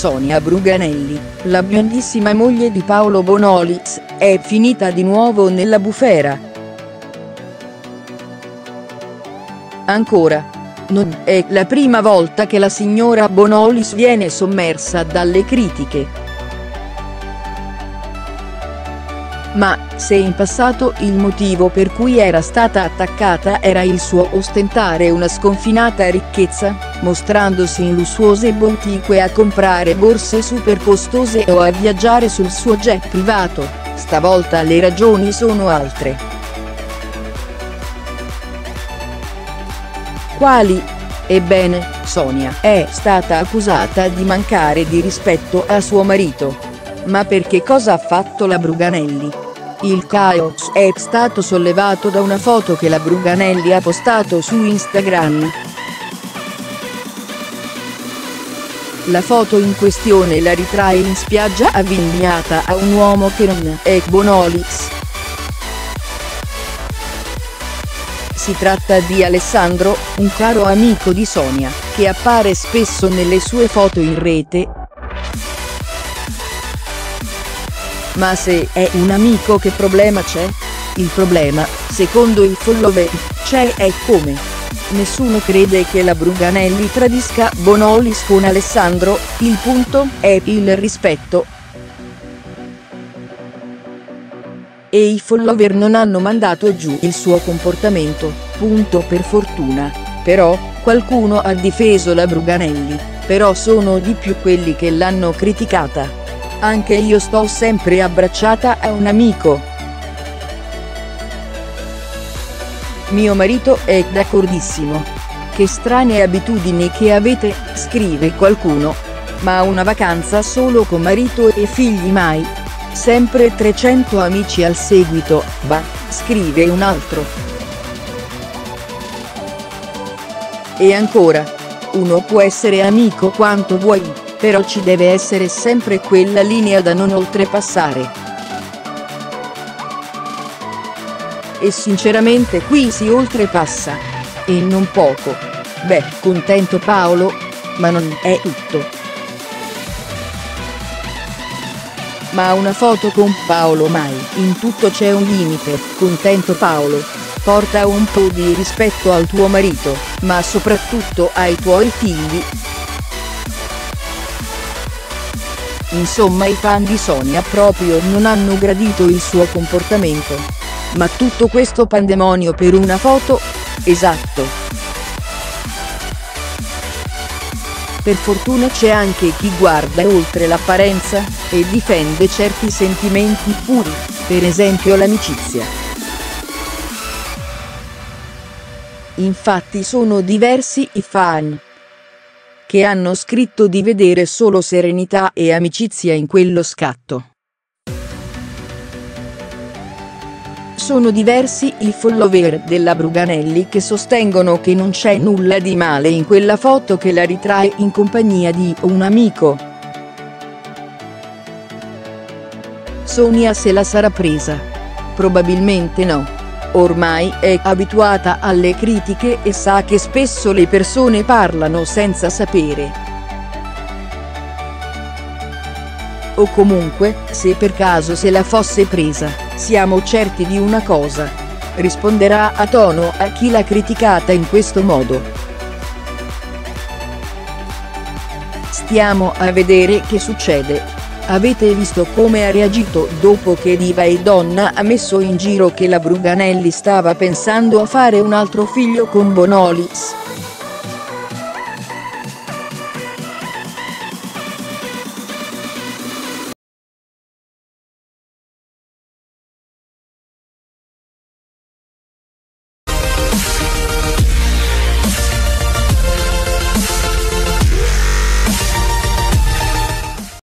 Sonia Bruganelli, la biondissima moglie di Paolo Bonolis, è finita di nuovo nella bufera. Ancora. Non è la prima volta che la signora Bonolis viene sommersa dalle critiche. Ma, se in passato il motivo per cui era stata attaccata era il suo ostentare una sconfinata ricchezza, mostrandosi in lussuose boutique a comprare borse super costose o a viaggiare sul suo jet privato, stavolta le ragioni sono altre. Quali? Ebbene, Sonia è stata accusata di mancare di rispetto a suo marito. Ma perché cosa ha fatto la Bruganelli? Il caos è stato sollevato da una foto che la Bruganelli ha postato su Instagram. La foto in questione la ritrae in spiaggia avvicinata a un uomo che non è Bonolis. Si tratta di Alessandro, un caro amico di Sonia, che appare spesso nelle sue foto in rete. Ma se è un amico, che problema c'è? Il problema, secondo i follower, c'è è come nessuno crede che la Bruganelli tradisca Bonolis con Alessandro, il punto è il rispetto. E i follower non hanno mandato giù il suo comportamento, punto, per fortuna. Però, qualcuno ha difeso la Bruganelli, però sono di più quelli che l'hanno criticata. Anche io sto sempre abbracciata a un amico. Mio marito è d'accordissimo. Che strane abitudini che avete, scrive qualcuno. Ma una vacanza solo con marito e figli mai? Sempre 300 amici al seguito, bah, scrive un altro. E ancora. Uno può essere amico quanto vuoi, però ci deve essere sempre quella linea da non oltrepassare. E sinceramente qui si oltrepassa. E non poco. Beh, contento Paolo? Ma non è tutto. Ma una foto con Paolo mai, in tutto c'è un limite, contento Paolo. Porta un po' di rispetto al tuo marito, ma soprattutto ai tuoi figli. Insomma, i fan di Sonia proprio non hanno gradito il suo comportamento. Ma tutto questo pandemonio per una foto? Esatto. Per fortuna c'è anche chi guarda oltre l'apparenza, e difende certi sentimenti puri, per esempio l'amicizia. Infatti sono diversi i fan che hanno scritto di vedere solo serenità e amicizia in quello scatto. Sono diversi i follower della Bruganelli che sostengono che non c'è nulla di male in quella foto che la ritrae in compagnia di un amico. Sonia se la sarà presa? Probabilmente no. Ormai è abituata alle critiche e sa che spesso le persone parlano senza sapere. O comunque, se per caso se la fosse presa, siamo certi di una cosa: risponderà a tono a chi l'ha criticata in questo modo. Stiamo a vedere che succede. Avete visto come ha reagito dopo che Diva e Donna ha messo in giro che la Bruganelli stava pensando a fare un altro figlio con Bonolis?